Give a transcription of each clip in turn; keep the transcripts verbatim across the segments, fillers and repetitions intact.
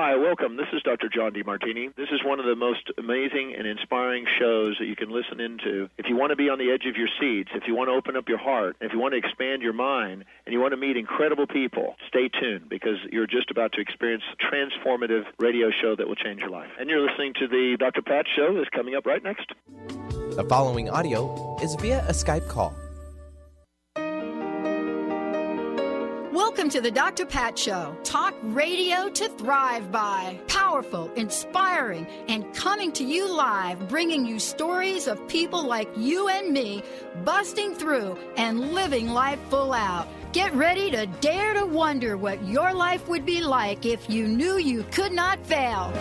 Hi, welcome. This is Doctor John DeMartini. This is one of the most amazing and inspiring shows that you can listen into. If you want to be on the edge of your seats, if you want to open up your heart, if you want to expand your mind, and you want to meet incredible people, stay tuned because you're just about to experience a transformative radio show that will change your life. And you're listening to the Doctor Pat Show that's coming up right next. The following audio is via a Skype call. Welcome to the Doctor Pat Show. Talk radio to thrive by. Powerful, inspiring, and coming to you live, bringing you stories of people like you and me busting through and living life full out. Get ready to dare to wonder what your life would be like if you knew you could not fail.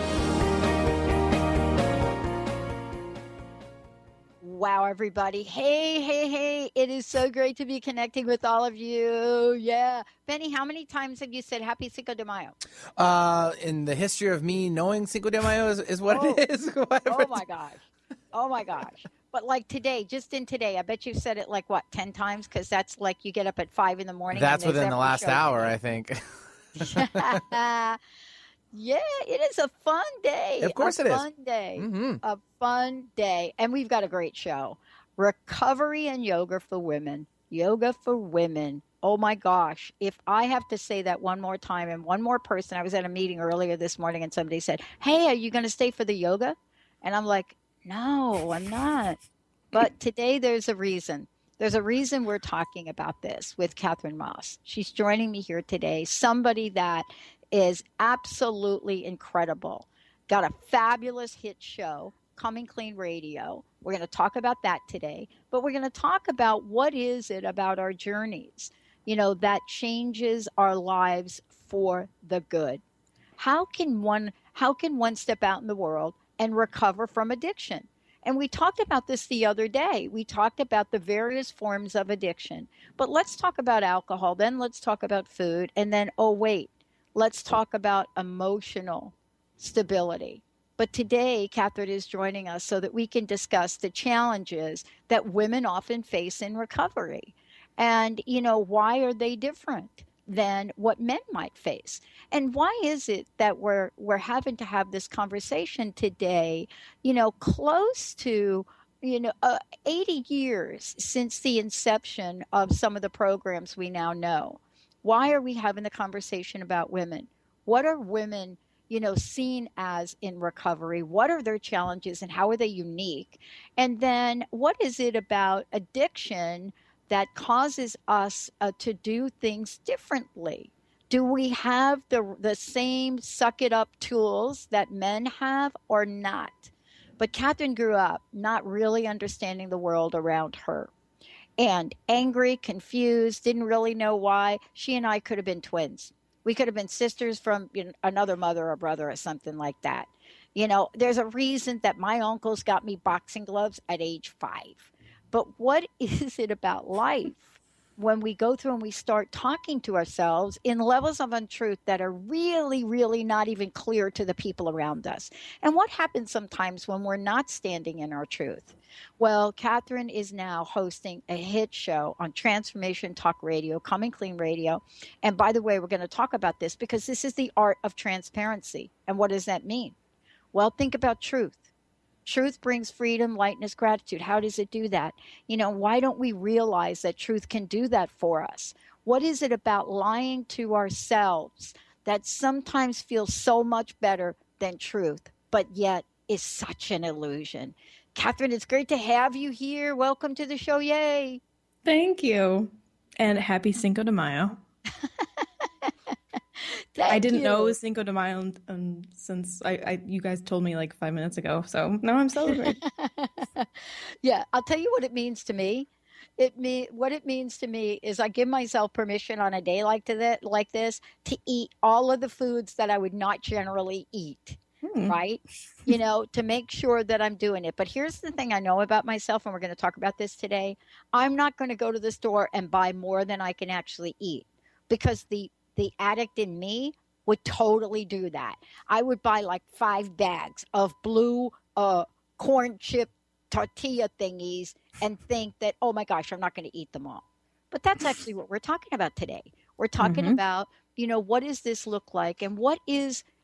Wow, everybody. Hey, hey, hey. It is so great to be connecting with all of you. Yeah. Benny, how many times have you said Happy Cinco de Mayo? Uh, in the history of me knowing Cinco de Mayo is, is what oh. it is. Oh, my gosh. Oh, my gosh. But like today, just in today, I bet you've said it like, what, ten times? Because that's like you get up at five in the morning. That's within the last hour, today. I think. Yeah, it is a fun day. Of course a it is. A fun day. Mm-hmm. A fun day. And we've got a great show. Recovery and yoga for women. Yoga for women. Oh, my gosh. If I have to say that one more time and one more person, I was at a meeting earlier this morning and somebody said, hey, are you going to stay for the yoga? And I'm like, no, I'm not. But today there's a reason. There's a reason we're talking about this with Catherine Moss. She's joining me here today. Somebody that is absolutely incredible. Got a fabulous hit show, Coming Clean Radio. We're going to talk about that today, but we're going to talk about what is it about our journeys, you know, that changes our lives for the good. How can one, how can one step out in the world and recover from addiction? And we talked about this the other day. We talked about the various forms of addiction, but let's talk about alcohol. Then let's talk about food. And then, oh, wait. Let's talk about emotional stability. But today, Catherine is joining us so that we can discuss the challenges that women often face in recovery. And, you know, why are they different than what men might face? And why is it that we're we're having to have this conversation today, you know, close to, you know, uh, eighty years since the inception of some of the programs we now know? Why are we having the conversation about women? What are women, you know, seen as in recovery? What are their challenges and how are they unique? And then what is it about addiction that causes us uh, to do things differently? Do we have the the same suck it up tools that men have or not? But Catherine grew up not really understanding the world around her. And angry, confused, didn't really know why. She and I could have been twins. We could have been sisters from, you know, another mother or brother or something like that. You know, there's a reason that my uncles got me boxing gloves at age five. But what is it about life when we go through and we start talking to ourselves in levels of untruth that are really, really not even clear to the people around us? And what happens sometimes when we're not standing in our truth? Well, Catherine is now hosting a hit show on Transformation Talk Radio, Coming Clean Radio. And by the way, we're going to talk about this because this is the art of transparency. And what does that mean? Well, think about truth. Truth brings freedom, lightness, gratitude. How does it do that? You know, why don't we realize that truth can do that for us? What is it about lying to ourselves that sometimes feels so much better than truth, but yet is such an illusion? Catherine, it's great to have you here. Welcome to the show. Yay. Thank you. And happy Cinco de Mayo. I didn't you. know it was Cinco de Mayo um, since I, I, you guys told me like five minutes ago. So now I'm celebrating. Yeah, I'll tell you what it means to me. It me what it means to me is I give myself permission on a day like to that like this to eat all of the foods that I would not generally eat. Hmm. Right? You know, to make sure that I'm doing it. But here's the thing I know about myself, and we're going to talk about this today. I'm not going to go to the store and buy more than I can actually eat because the the addict in me would totally do that. I would buy like five bags of blue uh, corn chip tortilla thingies and think that, oh my gosh, I'm not going to eat them all. But that's actually what we're talking about today. We're talking mm-hmm. about, you know, what does this look like and what is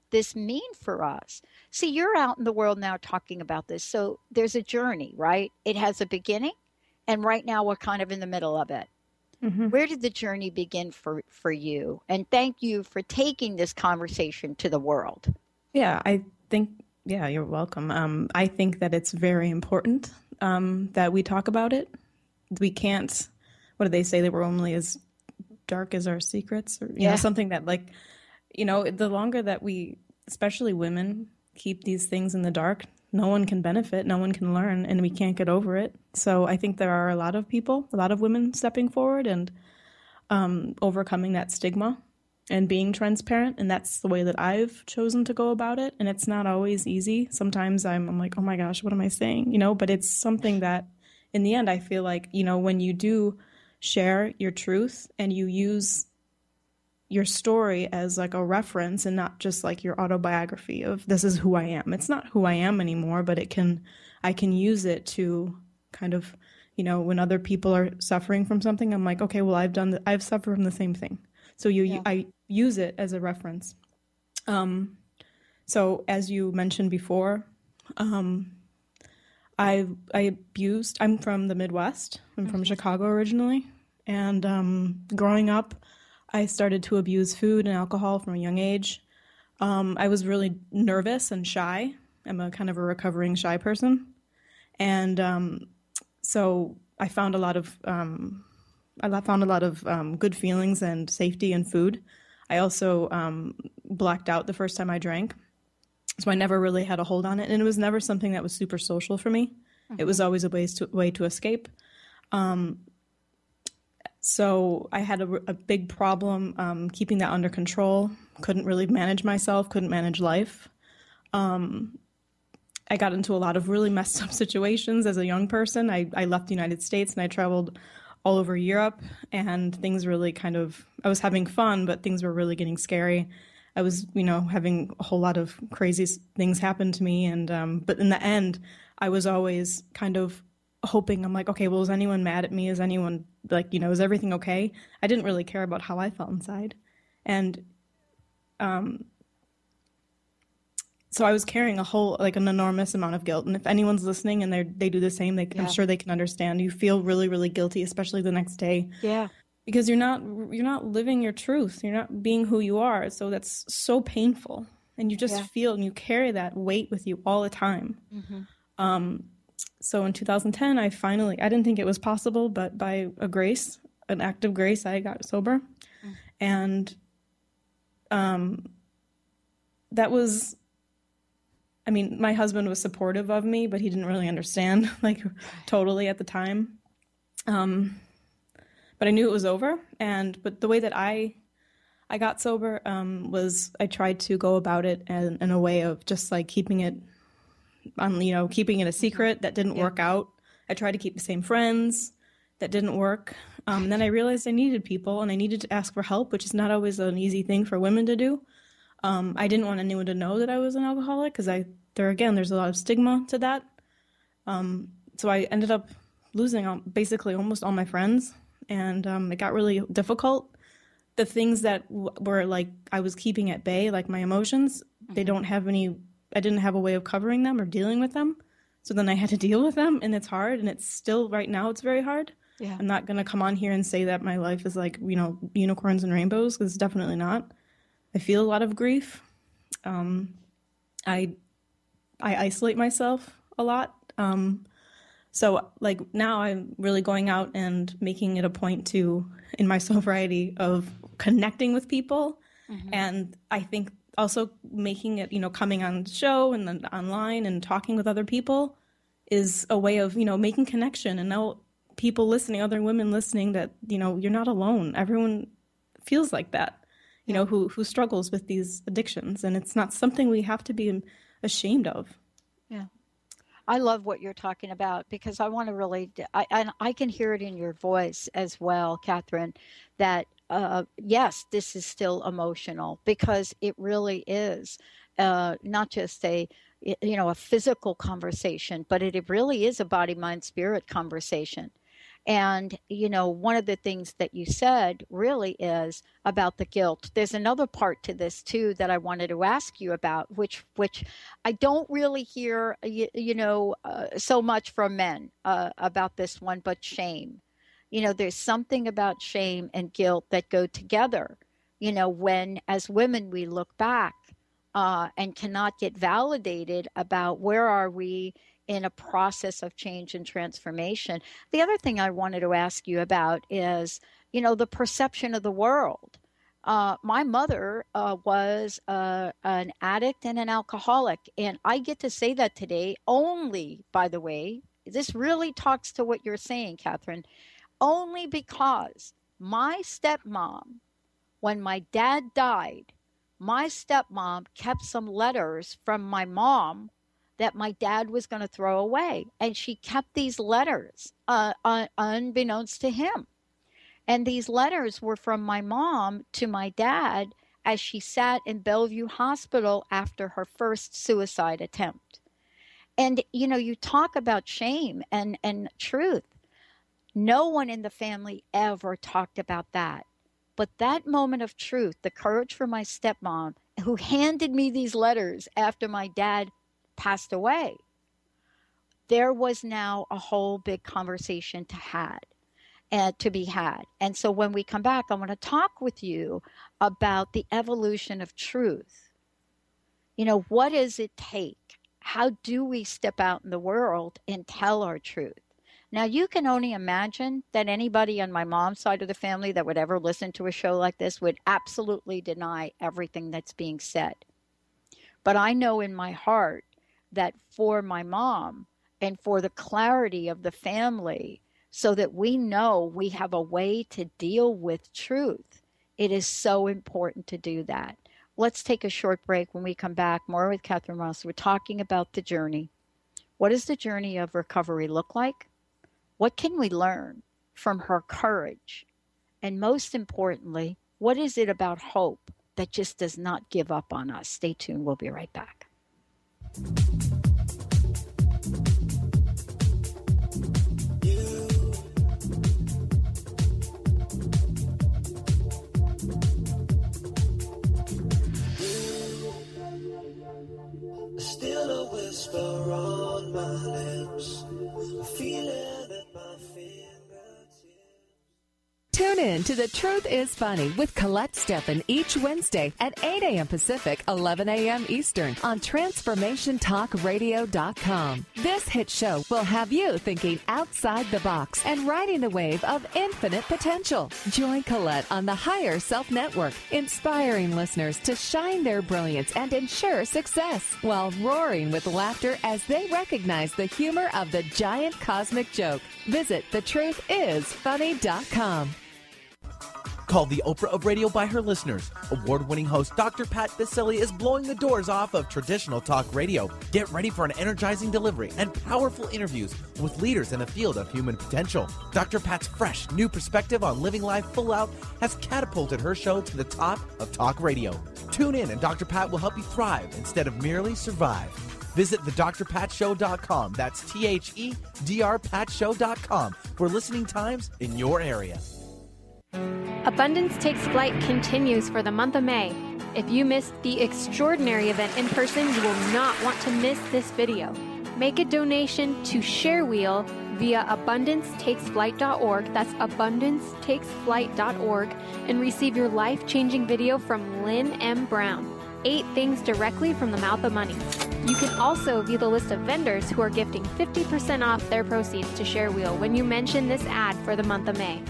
this mean for us? See, you're out in the world now talking about this. So there's a journey, right? It has a beginning. And right now we're kind of in the middle of it. Mm-hmm. Where did the journey begin for, for you? And thank you for taking this conversation to the world. Yeah, I think, yeah, you're welcome. Um, I think that it's very important um, that we talk about it. We can't, what do they say? They were only as dark as our secrets, or you yeah. know, something that, like, you know, the longer that we, especially women, keep these things in the dark, no one can benefit, no one can learn, and we can't get over it. So I think there are a lot of people, a lot of women stepping forward and um, overcoming that stigma and being transparent. And that's the way that I've chosen to go about it. And it's not always easy. Sometimes I'm, I'm like, oh my gosh, what am I saying? You know, but it's something that in the end, I feel like, you know, when you do share your truth and you use your story as like a reference and not just like your autobiography of this is who I am. It's not who I am anymore, but it can, I can use it to kind of, you know, when other people are suffering from something, I'm like, okay, well, I've done, the, I've suffered from the same thing. So you, yeah. I use it as a reference. Um, so as you mentioned before, um, I, I abused, I'm from the Midwest. I'm from mm-hmm. Chicago originally. And um, growing up, I started to abuse food and alcohol from a young age. Um, I was really nervous and shy. I'm a kind of a recovering shy person. And um, so I found a lot of um, I found a lot of um, good feelings and safety in food. I also um, blacked out the first time I drank. So I never really had a hold on it. And it was never something that was super social for me. Mm-hmm. It was always a way to, way to escape. Um, So I had a, a big problem um, keeping that under control. Couldn't really manage myself, couldn't manage life. Um, I got into a lot of really messed up situations as a young person. I, I left the United States and I traveled all over Europe, and things really kind of, I was having fun, but things were really getting scary. I was, you know, having a whole lot of crazy things happen to me. And um, but in the end, I was always kind of hoping, I'm like, okay, well, is anyone mad at me? Is anyone like, you know, is everything okay? I didn't really care about how I felt inside. And um, so I was carrying a whole, like an enormous amount of guilt. And if anyone's listening and they they do the same, they, yeah. I'm sure they can understand. You feel really, really guilty, especially the next day. Yeah. Because you're not, you're not living your truth. You're not being who you are. So that's so painful. And you just yeah. feel, and you carry that weight with you all the time. Mm-hmm. Um, So in two thousand ten, I finally, I didn't think it was possible, but by a grace, an act of grace, I got sober. Mm. And um, that was, I mean, my husband was supportive of me, but he didn't really understand, like, totally at the time. Um, but I knew it was over. And, but the way that I, I got sober um, was I tried to go about it in, in a way of just like keeping it on, you know, keeping it a secret. That didn't yeah. work out. I tried to keep the same friends. That didn't work. Um, and then I realized I needed people and I needed to ask for help, which is not always an easy thing for women to do. Um, I didn't want anyone to know that I was an alcoholic because I, there again, there's a lot of stigma to that. Um, so I ended up losing all, basically almost all my friends, and um, it got really difficult. The things that w- were like I was keeping at bay, like my emotions, mm-hmm. they don't have any. I didn't have a way of covering them or dealing with them. So then I had to deal with them, and it's hard, and it's still right now it's very hard. Yeah. I'm not going to come on here and say that my life is like, you know, unicorns and rainbows, because it's definitely not. I feel a lot of grief. Um, I I isolate myself a lot. Um, so like now I'm really going out and making it a point to, in my sobriety, of connecting with people. Mm-hmm. And I think also making it, you know, coming on the show and then online and talking with other people is a way of, you know, making connection. And now people listening, other women listening, that, you know, you're not alone. Everyone feels like that, you yeah. know, who, who struggles with these addictions. And it's not something we have to be ashamed of. Yeah. I love what you're talking about, because I want to really, I, and I can hear it in your voice as well, Catherine, that uh, yes, this is still emotional, because it really is uh, not just a, you know, a physical conversation, but it, it really is a body, mind, spirit conversation. And, you know, one of the things that you said really is about the guilt. There's another part to this, too, that I wanted to ask you about, which which I don't really hear, you, you know, uh, so much from men uh, about this one, but shame. You know, there's something about shame and guilt that go together, you know, when as women we look back uh, and cannot get validated about where are we in a process of change and transformation. The other thing I wanted to ask you about is, you know, the perception of the world. Uh, my mother uh, was uh, an addict and an alcoholic, and I get to say that today only, by the way, this really talks to what you're saying, Catherine, only because my stepmom, when my dad died, my stepmom kept some letters from my mom that my dad was going to throw away. And she kept these letters uh, un- unbeknownst to him. And these letters were from my mom to my dad as she sat in Bellevue Hospital after her first suicide attempt. And, you know, you talk about shame and, and truth. No one in the family ever talked about that. But that moment of truth, the courage for my stepmom, who handed me these letters after my dad passed away, there was now a whole big conversation to had and to be had. And so when we come back, I want to talk with you about the evolution of truth. You know, what does it take? How do we step out in the world and tell our truth? Now, you can only imagine that anybody on my mom's side of the family that would ever listen to a show like this would absolutely deny everything that's being said. But I know in my heart that for my mom and for the clarity of the family, so that we know we have a way to deal with truth, it is so important to do that. Let's take a short break. When we come back, more with Catherine Ross. We're talking about the journey. What does the journey of recovery look like? What can we learn from her courage? And most importantly, what is it about hope that just does not give up on us? Stay tuned. We'll be right back. Still a whisper on my lips, a feeling at my fingertips. Tune in to The Truth is Funny with Colette Steffen each Wednesday at eight a.m. Pacific, eleven a.m. Eastern on Transformation Talk Radio dot com. This hit show will have you thinking outside the box and riding the wave of infinite potential. Join Colette on the Higher Self Network, inspiring listeners to shine their brilliance and ensure success while roaring with laughter as they recognize the humor of the giant cosmic joke. Visit the truth is funny dot com. Called the Oprah of radio by her listeners, award-winning host Doctor Pat Baccili is blowing the doors off of traditional talk radio. Get ready for an energizing delivery and powerful interviews with leaders in the field of human potential. Doctor Pat's fresh, new perspective on living life full out has catapulted her show to the top of talk radio. Tune in and Doctor Pat will help you thrive instead of merely survive. Visit the dr pat show dot com. That's T H E D R pat show dot com for listening times in your area. Abundance Takes Flight continues for the month of May. If you missed the extraordinary event in person, you will not want to miss this video. Make a donation to ShareWheel via abundance takes flight dot org. That's abundance takes flight dot org, and receive your life-changing video from Lynn M. Brown. Eight things directly from the mouth of money. You can also view the list of vendors who are gifting fifty percent off their proceeds to ShareWheel when you mention this ad for the month of May.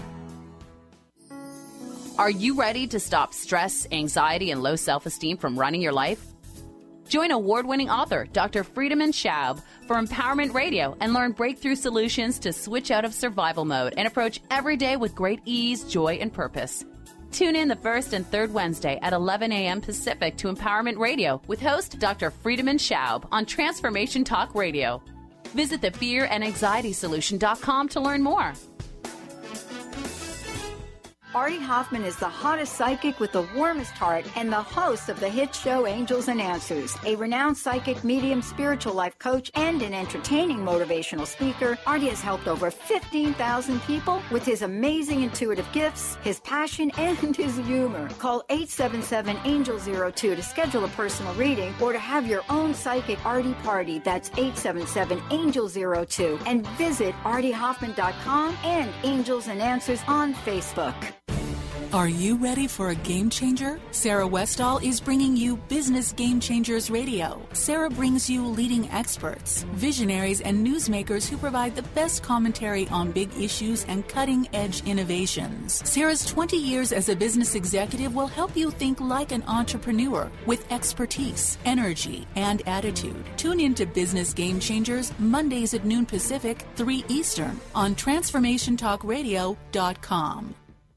Are you ready to stop stress, anxiety, and low self-esteem from running your life? Join award-winning author Doctor Friedemann Schaub for Empowerment Radio and learn breakthrough solutions to switch out of survival mode and approach every day with great ease, joy, and purpose. Tune in the first and third Wednesday at eleven a.m. Pacific to Empowerment Radio with host Doctor Friedemann Schaub on Transformation Talk Radio. Visit the fear and anxiety solution dot com to learn more. Artie Hoffman is the hottest psychic with the warmest heart and the host of the hit show Angels and Answers. A renowned psychic, medium, spiritual life coach, and an entertaining motivational speaker, Artie has helped over fifteen thousand people with his amazing intuitive gifts, his passion, and his humor. Call eight seven seven, angel zero two to schedule a personal reading or to have your own psychic Artie party. That's eight seven seven, angel zero two. And visit artie hoffman dot com and Angels and Answers on Facebook. Are you ready for a game changer? Sarah Westall is bringing you Business Game Changers Radio. Sarah brings you leading experts, visionaries, and newsmakers who provide the best commentary on big issues and cutting-edge innovations. Sarah's twenty years as a business executive will help you think like an entrepreneur with expertise, energy, and attitude. Tune in to Business Game Changers Mondays at noon Pacific, three Eastern on transformation talk radio dot com.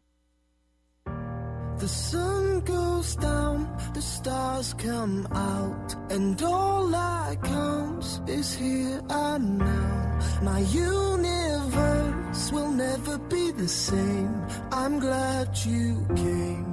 The sun goes down, the stars come out, and all that counts is here and now. My universe will never be the same. I'm glad you came.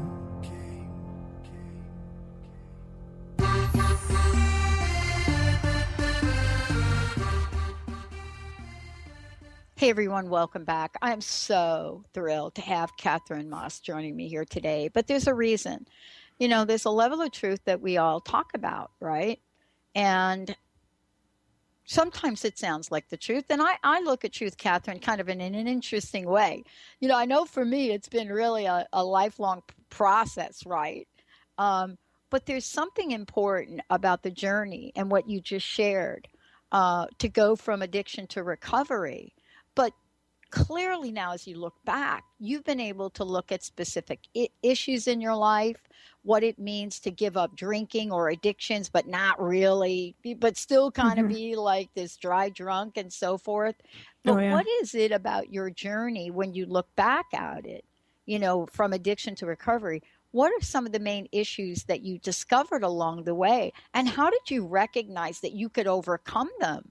Hey everyone, welcome back. I'm so thrilled to have Catherine Moss joining me here today, but there's a reason. You know, there's a level of truth that we all talk about, right? And sometimes it sounds like the truth. And I, I look at truth, Catherine, kind of in, in an interesting way. You know, I know for me, it's been really a, a lifelong process, right? Um, but there's something important about the journey and what you just shared uh, to go from addiction to recovery. But clearly now, as you look back, you've been able to look at specific I- issues in your life, what it means to give up drinking or addictions, but not really, but still kind mm-hmm. of be like this dry drunk and so forth. But oh, yeah. What is it about your journey when you look back at it, you know, from addiction to recovery? What are some of the main issues that you discovered along the way? And how did you recognize that you could overcome them?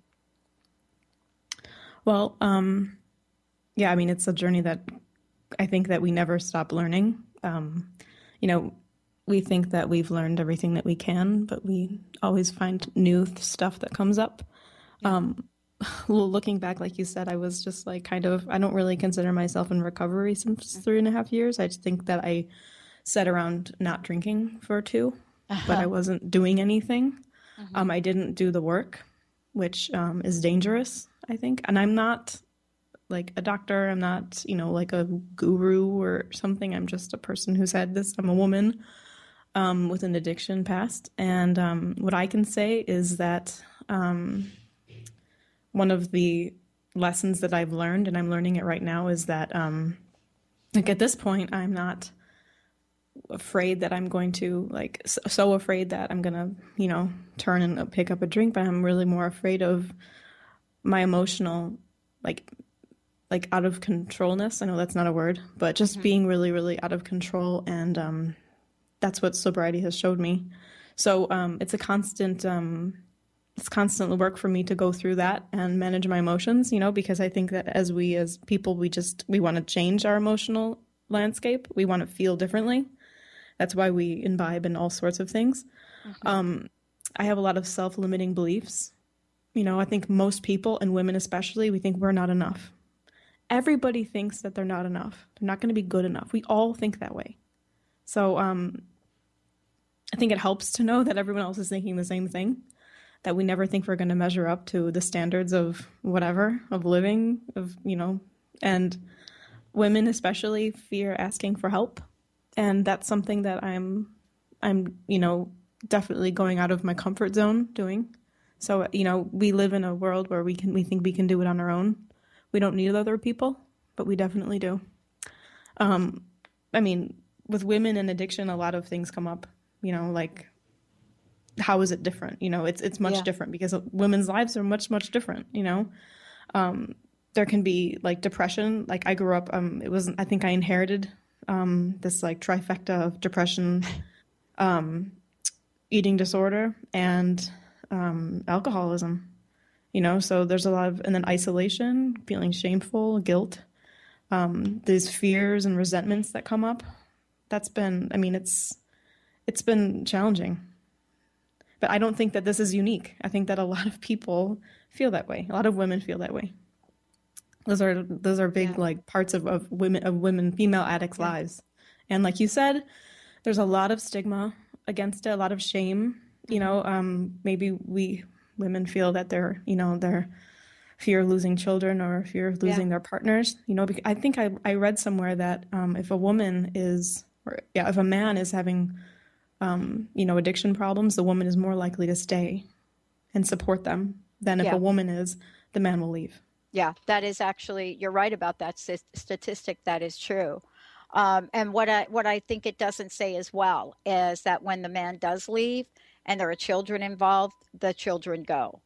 Well, um, yeah, I mean, it's a journey that I think that we never stop learning. Um, you know, we think that we've learned everything that we can, but we always find new stuff that comes up. Yeah. Um, well, looking back, like you said, I was just like kind of, I don't really consider myself in recovery since three and a half years. I just think that I sat around not drinking for two, uh-huh. but I wasn't doing anything. Uh-huh. Um, I didn't do the work, which um, is dangerous, I think. And I'm not like a doctor. I'm not, you know, like a guru or something. I'm just a person who's had this. I'm a woman um, with an addiction past. And um, what I can say is that um, one of the lessons that I've learned, and I'm learning it right now, is that um, like at this point, I'm not afraid that I'm going to like, so, so afraid that I'm going to, you know, turn and pick up a drink, but I'm really more afraid of my emotional, like, like out of controlness. I know that's not a word, but just mm-hmm. being really, really out of control. And um, that's what sobriety has showed me. So um, it's a constant, um, it's constant work for me to go through that and manage my emotions, you know, because I think that as we, as people, we just, we want to change our emotional landscape. We want to feel differently. That's why we imbibe in all sorts of things. Mm-hmm. Um, I have a lot of self-limiting beliefs. You know, I think most people, and women especially, we think we're not enough. Everybody thinks that they're not enough. They're not going to be good enough. We all think that way. So um, I think it helps to know that everyone else is thinking the same thing, that we never think we're going to measure up to the standards of whatever, of living, of, you know, and women especially fear asking for help. And that's something that I'm, I'm, you know, definitely going out of my comfort zone doing. So, you know, we live in a world where we can, we think we can do it on our own. We don't need other people, but we definitely do. Um, I mean, with women and addiction, a lot of things come up, you know, like, how is it different? You know, it's, it's much yeah. different because women's lives are much, much different, you know? Um, there can be like depression. Like I grew up, um, it wasn't, I think I inherited um, this like trifecta of depression, um, eating disorder, and um, alcoholism, you know, so there's a lot of, and then isolation, feeling shameful, guilt. um, these fears and resentments that come up. That's been, I mean, it's it's been challenging. But I don't think that this is unique. I think that a lot of people feel that way. A lot of women feel that way. Those are those are big yeah. like parts of, of women of women female addicts' yeah. lives. And like you said, there's a lot of stigma against it, a lot of shame. Mm-hmm. You know, um, maybe we women feel that they're, you know, they're fear of losing children or fear of losing yeah. their partners. You know, I think I, I read somewhere that um, if a woman is, or yeah, if a man is having, um, you know, addiction problems, the woman is more likely to stay and support them than if yeah. a woman is, the man will leave. Yeah, that is actually, you're right about that st- statistic. That is true. Um, and what I, what I think it doesn't say as well is that when the man does leave and there are children involved, the children go.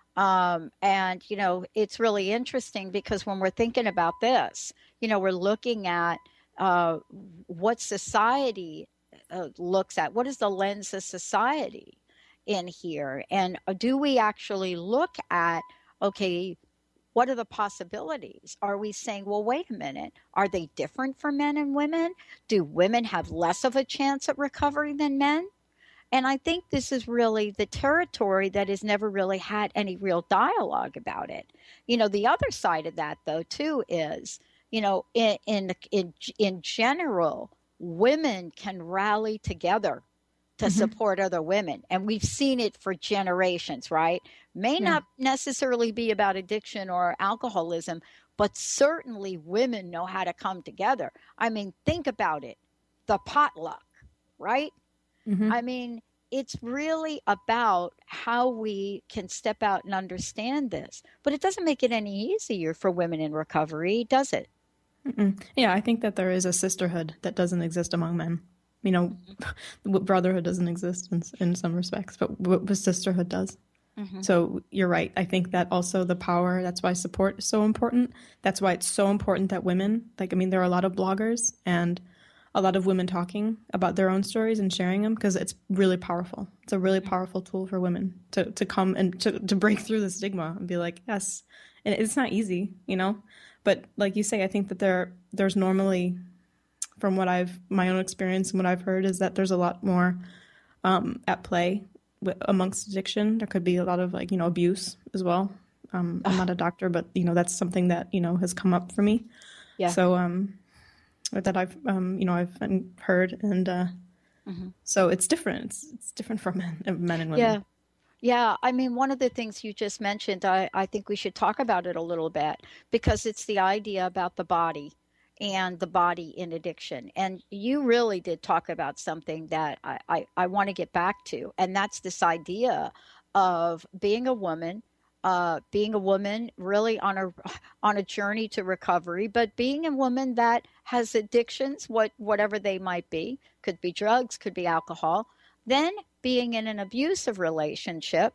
Um, and, you know, it's really interesting because when we're thinking about this, you know, we're looking at uh, what society uh, looks at. What is the lens of society in here? And do we actually look at, okay, what are the possibilities? Are we saying, well, wait a minute, are they different for men and women? Do women have less of a chance at recovery than men? And I think this is really the territory that has never really had any real dialogue about it. You know, the other side of that, though, too, is, you know, in in in, in general, women can rally together to mm-hmm. support other women. And we've seen it for generations, right? May yeah. not necessarily be about addiction or alcoholism, but certainly women know how to come together. I mean, think about it. The potluck, right? Mm-hmm. I mean, it's really about how we can step out and understand this. But it doesn't make it any easier for women in recovery, does it? Mm-mm. Yeah, I think that there is a sisterhood that doesn't exist among men. You know, mm-hmm. brotherhood doesn't exist in, in some respects, but what sisterhood does. Mm-hmm. So you're right. I think that also the power, that's why support is so important. That's why it's so important that women, like, I mean, there are a lot of bloggers and a lot of women talking about their own stories and sharing them because it's really powerful. It's a really powerful tool for women to, to come and to, to break through the stigma and be like, yes. And it's not easy, you know, but like you say, I think that there there's normally, from what I've, my own experience and what I've heard is that there's a lot more um, at play with, amongst addiction. There could be a lot of like, you know, abuse as well. Um, I'm not a doctor, but, you know, that's something that, you know, has come up for me. Yeah. So, um, that I've, um, you know, I've heard. And uh, mm-hmm. so it's different. It's, it's different for men, men and women. Yeah. Yeah. I mean, one of the things you just mentioned, I, I think we should talk about it a little bit because it's the idea about the body and the body in addiction. And you really did talk about something that I, I, I want to get back to. And that's this idea of being a woman, Uh, being a woman really on a on a journey to recovery, but being a woman that has addictions, what whatever they might be, could be drugs, could be alcohol, then being in an abusive relationship.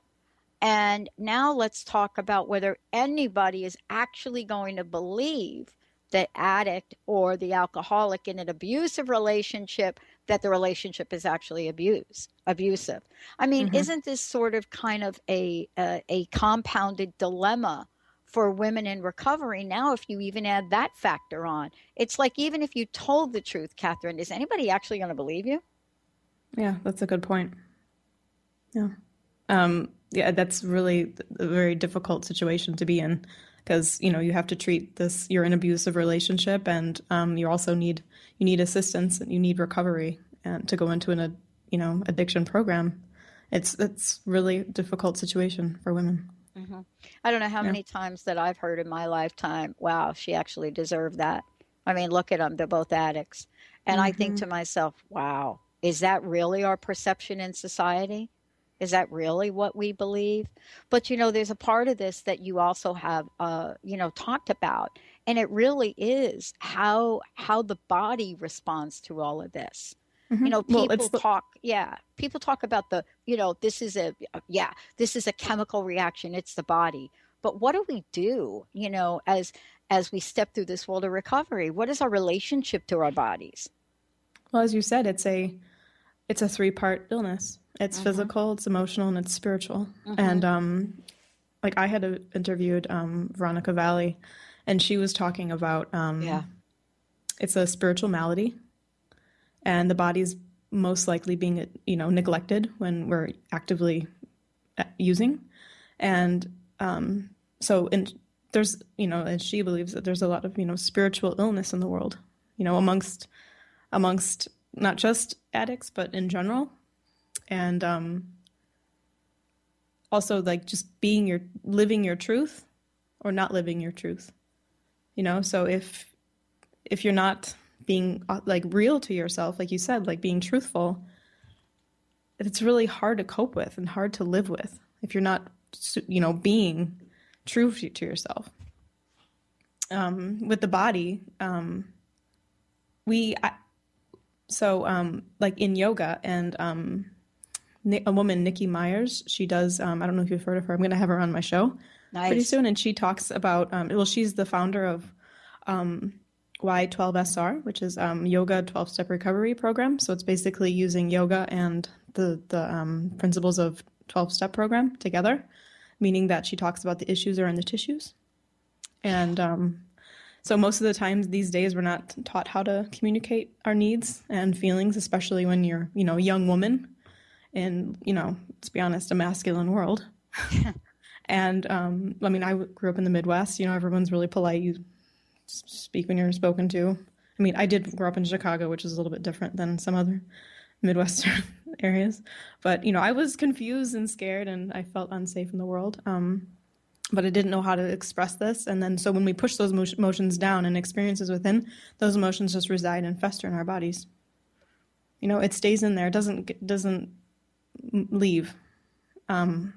And now let's talk about whether anybody is actually going to believe the addict or the alcoholic in an abusive relationship that the relationship is actually abuse, abusive. I mean, mm-hmm. isn't this sort of kind of a, a a compounded dilemma for women in recovery now if you even add that factor on? It's like even if you told the truth, Catherine, is anybody actually going to believe you? Yeah, that's a good point. Yeah. Um, yeah, that's really a very difficult situation to be in. Because, you know, you have to treat this, you're in an abusive relationship and um, you also need, you need assistance and you need recovery and to go into an, a, you know, addiction program. It's, it's really a difficult situation for women. Mm-hmm. I don't know how yeah. many times that I've heard in my lifetime, wow, she actually deserved that. I mean, look at them. They're both addicts. And mm-hmm. I think to myself, wow, is that really our perception in society? Is that really what we believe? But, you know, there's a part of this that you also have, uh, you know, talked about. And it really is how how the body responds to all of this. Mm-hmm. You know, people well, the- talk, yeah, people talk about the, you know, this is a, yeah, this is a chemical reaction. It's the body. But what do we do, you know, as as we step through this world of recovery? What is our relationship to our bodies? Well, as you said, it's a it's a three-part illness. It's mm-hmm. physical, it's emotional, and it's spiritual. Mm-hmm. And um, like I had a, interviewed um, Veronica Valley, and she was talking about um, yeah, it's a spiritual malady, and the body's most likely being, you know, neglected when we're actively using, and um, so and there's, you know, and she believes that there's a lot of, you know, spiritual illness in the world, you know, amongst amongst not just addicts but in general, and um, also like just being your living your truth or not living your truth, you know. So if if you're not being like real to yourself, like you said, like being truthful, it's really hard to cope with and hard to live with if you're not, you know, being true to yourself. Um, with the body, um, we, I, so um, like in yoga, and um, a woman, Nikki Myers, she does, um, I don't know if you've heard of her. I'm going to have her on my show nice. pretty soon. And she talks about, um, well, she's the founder of um, Y twelve S R, which is um, Yoga twelve-Step Recovery Program. So it's basically using yoga and the, the um, principles of twelve-Step Program together, meaning that she talks about the issues are in the tissues. And um, so most of the times these days we're not taught how to communicate our needs and feelings, especially when you're, you know, a young woman in, you know, let's be honest, a masculine world. And um, I mean, I grew up in the Midwest, you know, everyone's really polite. You speak when you're spoken to. I mean, I did grow up in Chicago, which is a little bit different than some other Midwestern areas. But, you know, I was confused and scared, and I felt unsafe in the world. Um, but I didn't know how to express this. And then so when we push those emotions down and experiences within, those emotions just reside and fester in our bodies. You know, it stays in there. It doesn't, doesn't leave. Um,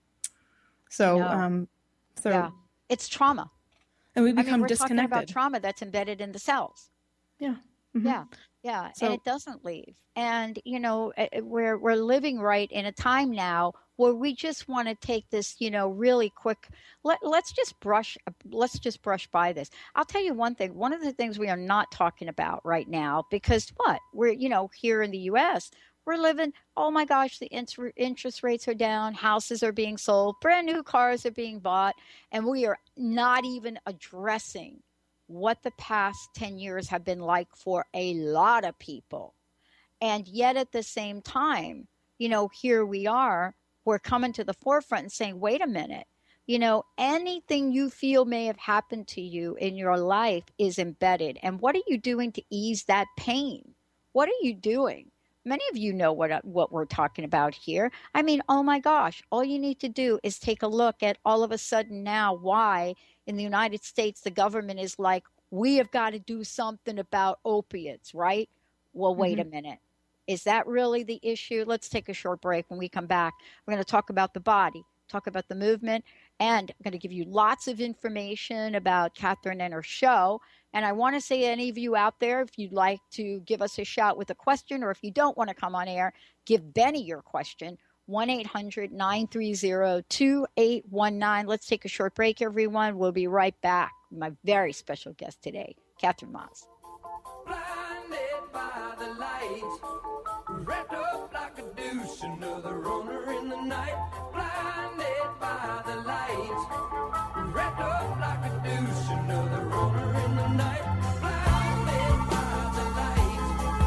so, no. um, so yeah. It's trauma. And we become I mean, we're disconnected. talking about trauma that's embedded in the cells. Yeah. Mm-hmm. Yeah. Yeah. So, and it doesn't leave. And, you know, we're, we're living right in a time now where we just want to take this, you know, really quick, let, let's just brush, let's just brush by this. I'll tell you one thing. One of the things we are not talking about right now, because what we're, you know, here in the U S, we're living, oh my gosh, the inter- interest rates are down, houses are being sold, brand new cars are being bought, and we are not even addressing what the past ten years have been like for a lot of people. And yet at the same time, you know, here we are, we're coming to the forefront and saying, wait a minute, you know, anything you feel may have happened to you in your life is embedded. And what are you doing to ease that pain? What are you doing? Many of you know what what we're talking about here. I mean, oh my gosh, all you need to do is take a look at all of a sudden now why in the United States the government is like, we have got to do something about opiates, right? Well, wait mm-hmm. a minute. Is that really the issue? Let's take a short break. When we come back, we're going to talk about the body, talk about the movement, and I'm going to give you lots of information about Catherine and her show. And I want to say to any of you out there, if you'd like to give us a shout with a question, or if you don't want to come on air, give Benny your question, one eight hundred nine three zero two eight one nine. Let's take a short break, everyone. We'll be right back with my very special guest today, Catherine Moss. Blinded by the light, wrapped up like a deuce, another runner in the night. Blinded by the light, wrapped up like a deuce, another runner in the night. Blinded by the light,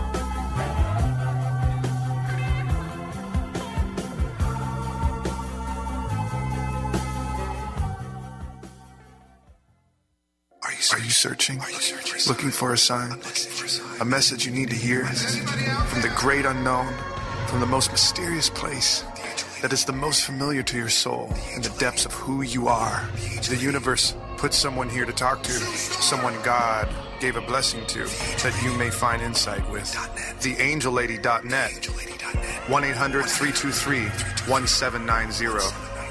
Are you, are you searching? Are you searching? Looking for a sign? A message you need to hear? From the great unknown, from the most mysterious place that is the most familiar to your soul in the depths of who you are. The universe put someone here to talk to, someone God gave a blessing to, that you may find insight with. the angel lady dot net. one eight hundred three two three one seven nine zero.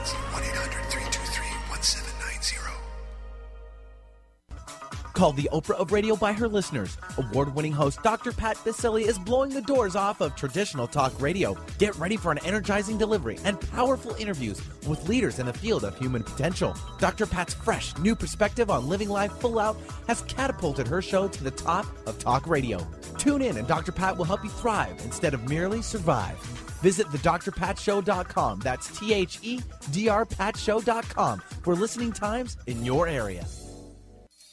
Called the Oprah of Radio by her listeners, award-winning host Doctor Pat Baccili is blowing the doors off of traditional talk radio. Get ready for an energizing delivery and powerful interviews with leaders in the field of human potential. Doctor Pat's fresh, new perspective on living life full out has catapulted her show to the top of talk radio. Tune in and Doctor Pat will help you thrive instead of merely survive. Visit the dr pat show dot com. That's T H E D R Pat Show dot com for listening times in your area.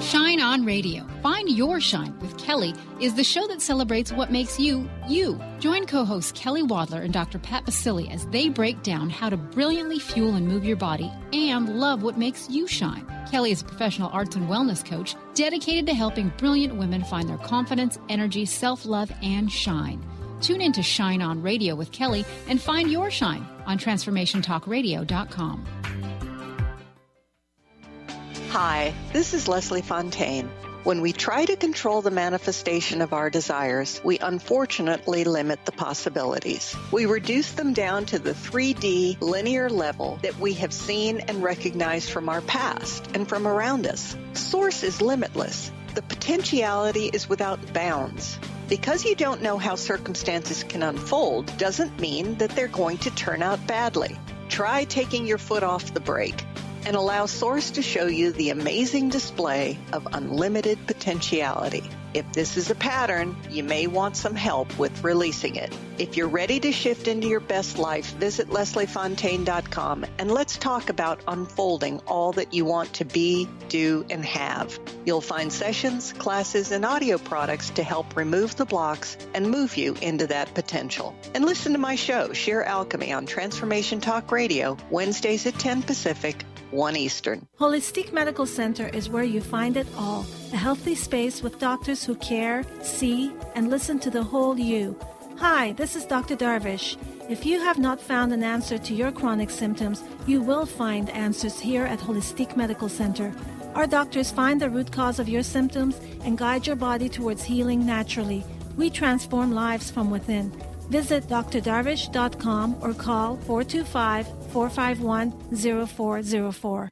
Shine On Radio. Find Your Shine with Kelly is the show that celebrates what makes you, you. Join co-hosts Kelly Wadler and Doctor Pat Basili as they break down how to brilliantly fuel and move your body and love what makes you shine. Kelly is a professional arts and wellness coach dedicated to helping brilliant women find their confidence, energy, self-love, and shine. Tune in to Shine On Radio with Kelly and find your shine on transformation talk radio dot com. Hi, this is Leslie Fontaine. When we try to control the manifestation of our desires, we unfortunately limit the possibilities. We reduce them down to the three D linear level that we have seen and recognized from our past and from around us. Source is limitless. The potentiality is without bounds. Because you don't know how circumstances can unfold doesn't mean that they're going to turn out badly. Try taking your foot off the brake and allow Source to show you the amazing display of unlimited potentiality. If this is a pattern, you may want some help with releasing it. If you're ready to shift into your best life, visit leslie fontaine dot com and let's talk about unfolding all that you want to be, do, and have. You'll find sessions, classes, and audio products to help remove the blocks and move you into that potential. And listen to my show, Sheer Alchemy, on Transformation Talk Radio, Wednesdays at ten Pacific, one Eastern. Holistic Medical Center is where you find it all. A healthy space with doctors who care, see, and listen to the whole you. Hi, this is Doctor Darvish. If you have not found an answer to your chronic symptoms, you will find answers here at Holistic Medical Center. Our doctors find the root cause of your symptoms and guide your body towards healing naturally. We transform lives from within. Visit d r darvish dot com or call four two five, four five one, zero four zero four.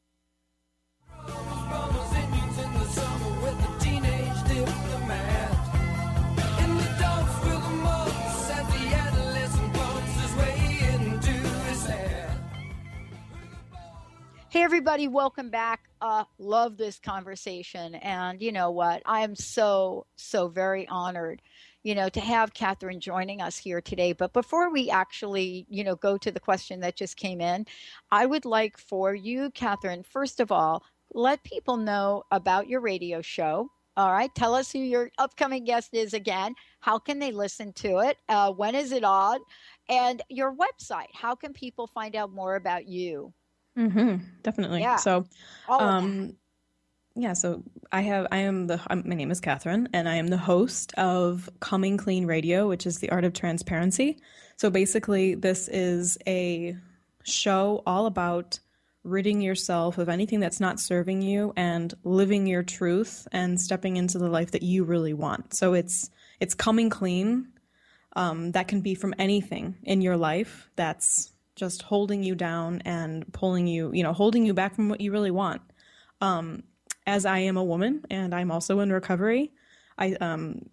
Hey, everybody, welcome back. Uh, love this conversation. And you know what? I am so, so very honored, you know, to have Catherine joining us here today. But before we actually, you know, go to the question that just came in, I would like for you, Catherine, first of all, let people know about your radio show. All right. Tell us who your upcoming guest is again. How can they listen to it? Uh, when is it on? And your website. How can people find out more about you? Mm-hmm, definitely. Yeah. So, All of um, yeah, so I have, I am the, um, my name is Catherine, and I am the host of Coming Clean Radio, which is the art of transparency. So basically this is a show all about ridding yourself of anything that's not serving you and living your truth and stepping into the life that you really want. So it's, it's coming clean. Um, that can be from anything in your life that's just holding you down and pulling you, you know, holding you back from what you really want. Um, as I am a woman and I'm also in recovery, I um,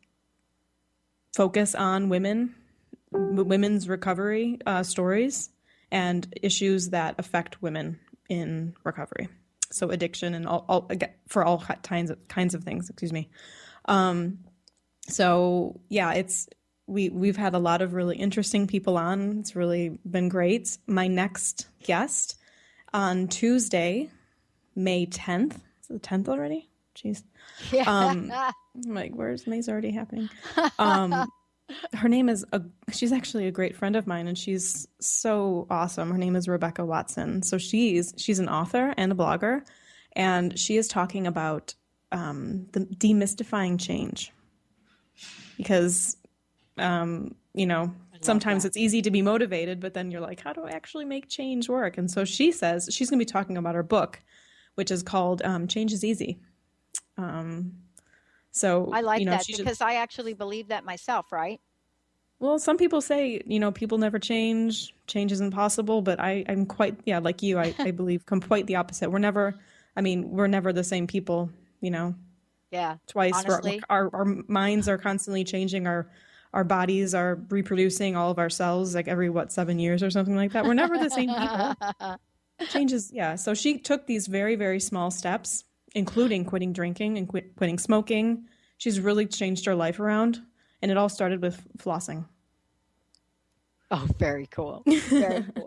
focus on women, w- women's recovery uh, stories and issues that affect women in recovery. So addiction and all, all for all kinds of kinds of things, excuse me. Um, so yeah, it's, We, we've had a lot of really interesting people on. It's really been great. My next guest on Tuesday, May tenth. Is it the tenth already? Jeez. Yeah. Um, I'm like, where's May's already happening? Um, her name is, a, she's actually a great friend of mine, and she's so awesome. Her name is Rebecca Watson. So she's, she's an author and a blogger, and she is talking about um, the demystifying change. Because Um, you know, sometimes it's easy to be motivated, but then you're like, how do I actually make change work? And so she says she's going to be talking about her book, which is called um, Change is Easy. Um, so I like you know, that she because just, I actually believe that myself, right? well, some people say, you know, people never change. Change isn't possible. But I, I'm quite, yeah, like you, I, I believe come quite the opposite. We're never, I mean, we're never the same people, you know, Yeah. twice. Honestly. Our, our, our minds are constantly changing. Our Our bodies are reproducing all of our cells like every, what, seven years or something like that. We're never the same people. Changes, yeah. So she took these very, very small steps, including quitting drinking and quit, quitting smoking. She's really changed her life around. And it all started with flossing. Oh, very cool. Very cool.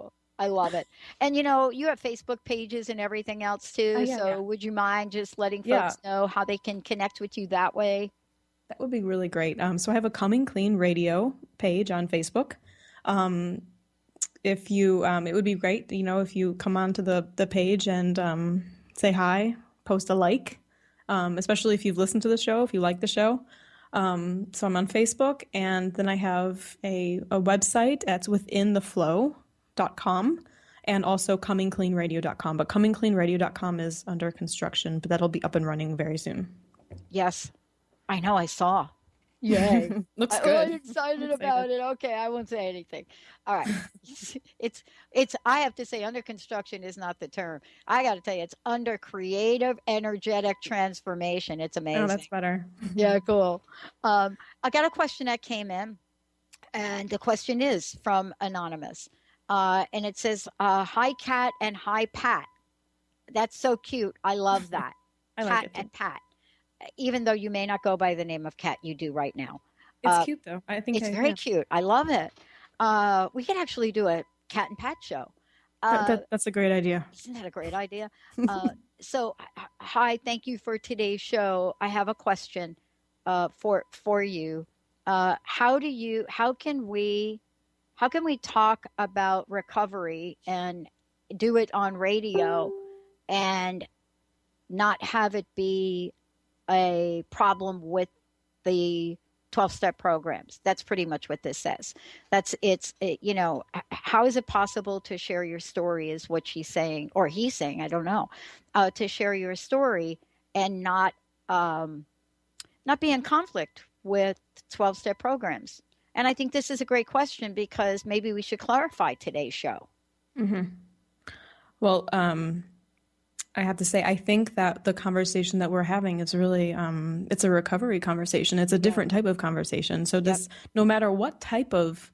I love it. And, you know, you have Facebook pages and everything else too. Oh, yeah, so yeah. would you mind just letting folks Yeah. know how they can connect with you that way? That would be really great. Um, so I have a Coming Clean Radio page on Facebook. Um, if you, um, it would be great, you know, if you come onto the, the page and um, say hi, post a like, um, especially if you've listened to the show, if you like the show. Um, so I'm on Facebook, and then I have a, a website that's within the flow dot com and also coming clean radio dot com. But coming clean radio dot com is under construction, but that'll be up and running very soon. Yes. I know, I saw. Yay. Looks I, good. I'm excited about it. Okay, I won't say anything. All right. it's it's I have to say under construction is not the term. I got to tell you, it's under creative energetic transformation. It's amazing. Oh, that's better. Yeah, cool. Um, I got a question that came in, and the question is from Anonymous. Uh, and it says, uh, hi, Kat, and hi, Pat. That's so cute. I love that. I like Kat it too. and Pat. Even though you may not go by the name of Kat, you do right now. It's Uh, cute, though. I think it's I- very yeah. cute. I love it. Uh, we could actually do a Kat and Pat show. That- Uh, that- that's a great idea. Isn't that a great idea? Uh, so, h- hi, thank you for today's show. I have a question uh, for for you. Uh, how do you? How can we? How can we talk about recovery and do it on radio and not have it be a problem with the twelve-step programs? That's pretty much what this says. That's it's it, you know, h- how is it possible to share your story is what she's saying, or he's saying, I don't know, uh, to share your story and not um, not be in conflict with twelve-step programs. And I think this is a great question because maybe we should clarify today's show. Mm-hmm. Well, um, I have to say, I think that the conversation that we're having is really, um, it's a recovery conversation. It's a different type of conversation. So this, no matter what type of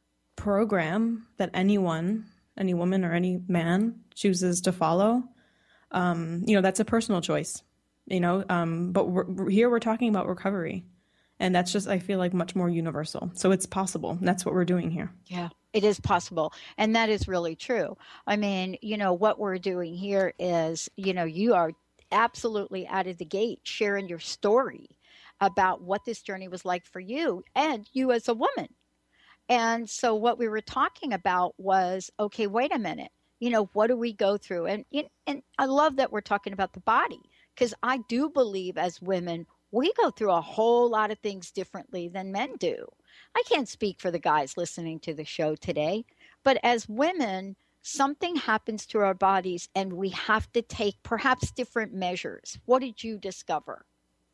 program that anyone, any woman or any man chooses to follow, um, you know, that's a personal choice, you know, um, but we're, we're- here we're talking about recovery. And that's just, I feel like, much more universal. So it's possible. And that's what we're doing here. Yeah, it is possible. And that is really true. I mean, you know, what we're doing here is, you know, you are absolutely out of the gate sharing your story about what this journey was like for you and you as a woman. And so what we were talking about was, okay, wait a minute. You know, what do we go through? And and I love that we're talking about the body, because I do believe as women, we go through a whole lot of things differently than men do. I can't speak for the guys listening to the show today, but as women, something happens to our bodies and we have to take perhaps different measures. What did you discover?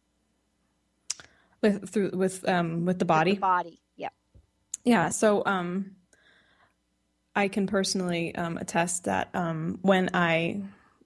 With through with um with the body. With the body, yeah. Yeah, so um, I can personally um, attest that um, when I,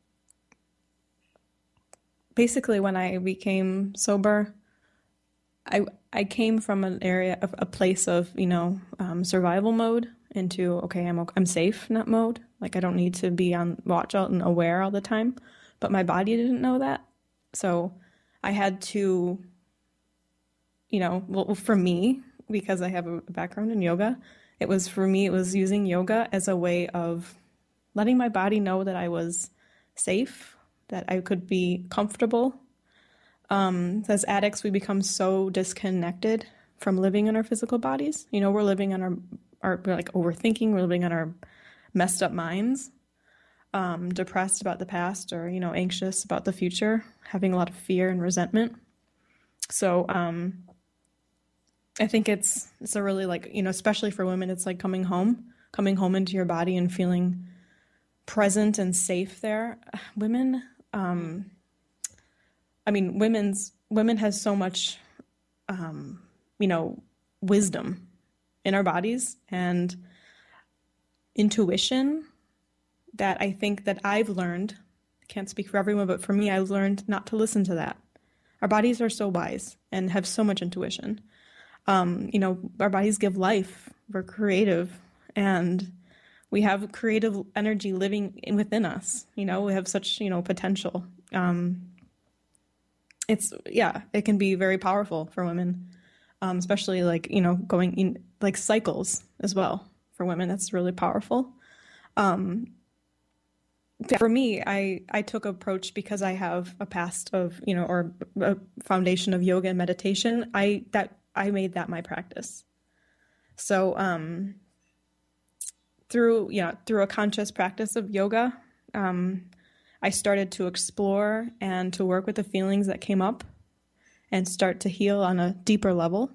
basically when I became sober, I I came from an area of a place of, you know, um, survival mode into, okay, I'm okay, I'm safe in that mode. Like I don't need to be on watch out and aware all the time, but my body didn't know that. So I had to, you know, well, for me, because I have a background in yoga, it was for me, it was using yoga as a way of letting my body know that I was safe, that I could be comfortable. Um, as addicts, we become so disconnected from living in our physical bodies. You know, we're living on our, our we're like overthinking, we're living on our messed up minds, um, depressed about the past, or, you know, anxious about the future, having a lot of fear and resentment. So, um, I think it's it's a really, like, you know, especially for women, it's like coming home, coming home into your body and feeling present and safe there. Women, um, I mean, women's women has so much, um, you know, wisdom in our bodies and intuition that I think that I've learned. I can't speak for everyone, but for me, I've learned not to listen to that. Our bodies are so wise and have so much intuition. Um, you know, our bodies give life. We're creative, and we have creative energy living in, within us. You know, we have such, you know, potential. Um, it's, yeah, it can be very powerful for women, um, especially like, you know, going in like cycles as well for women. That's really powerful. Um, for me, I, I took approach because I have a past of, you know, or a foundation of yoga and meditation. I, that, I made that my practice. So, um, through, you know, through a conscious practice of yoga, um, I started to explore and to work with the feelings that came up and start to heal on a deeper level.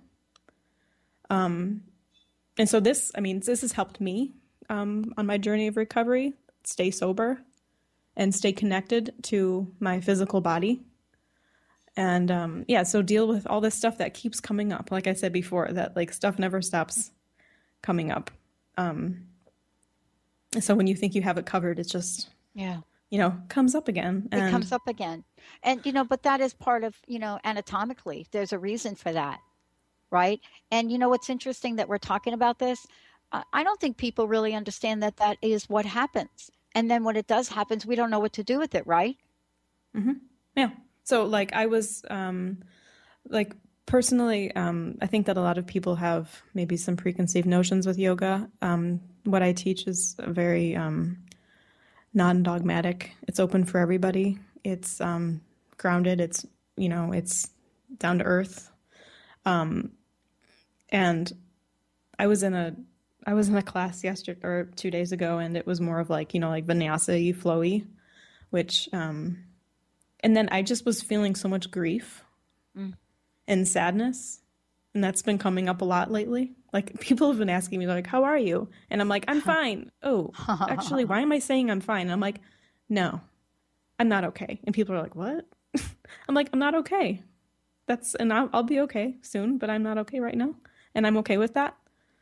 Um, and so this, I mean, this has helped me, um, on my journey of recovery, stay sober and stay connected to my physical body. And, um, yeah, so deal with all this stuff that keeps coming up. Like I said before, that like stuff never stops coming up. Um, so when you think you have it covered, it's just, yeah, you know, comes up again. And it comes up again. And, you know, but that is part of, you know, anatomically, there's a reason for that. Right. And, you know, what's interesting that we're talking about this, uh, I don't think people really understand that that is what happens. And then when it does happen, we don't know what to do with it. Right. Mm-hmm. Yeah. So like I was, um, like personally, um, I think that a lot of people have maybe some preconceived notions with yoga. Um, what I teach is a very, um, non-dogmatic. It's open for everybody. It's, um, grounded. It's, you know, it's down to earth. Um, and I was in a, I was in a class yesterday or two days ago, and it was more of like, you know, like vinyasa-y, flowy, which, um, and then I just was feeling so much grief mm. and sadness. And that's been coming up a lot lately. Like people have been asking me like, how are you? And I'm like, I'm fine. Oh, actually, why am I saying I'm fine? And I'm like, no, I'm not okay. And people are like, what? I'm like, I'm not okay. That's, and I'll, I'll be okay soon, but I'm not okay right now. And I'm okay with that.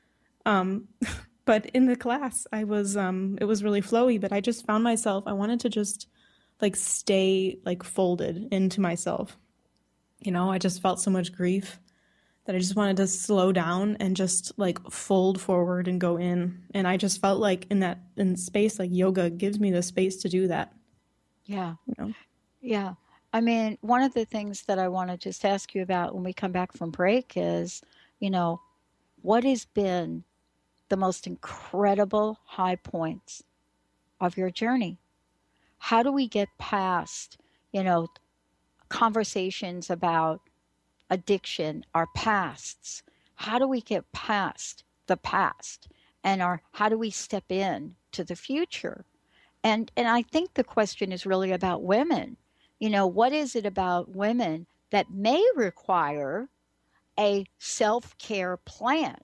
Um, but in the class I was, um, it was really flowy, but I just found myself, I wanted to just like stay like folded into myself. You know, I just felt so much grief that I just wanted to slow down and just like fold forward and go in. And I just felt like in that, in space, like yoga gives me the space to do that. Yeah. You know? Yeah. I mean, one of the things that I want to just ask you about when we come back from break is, you know, what has been the most incredible high points of your journey? How do we get past, you know, conversations about addiction, our pasts? How do we get past the past and our, how do we step in to the future? And, and I think the question is really about women. You know, what is it about women that may require a self-care plan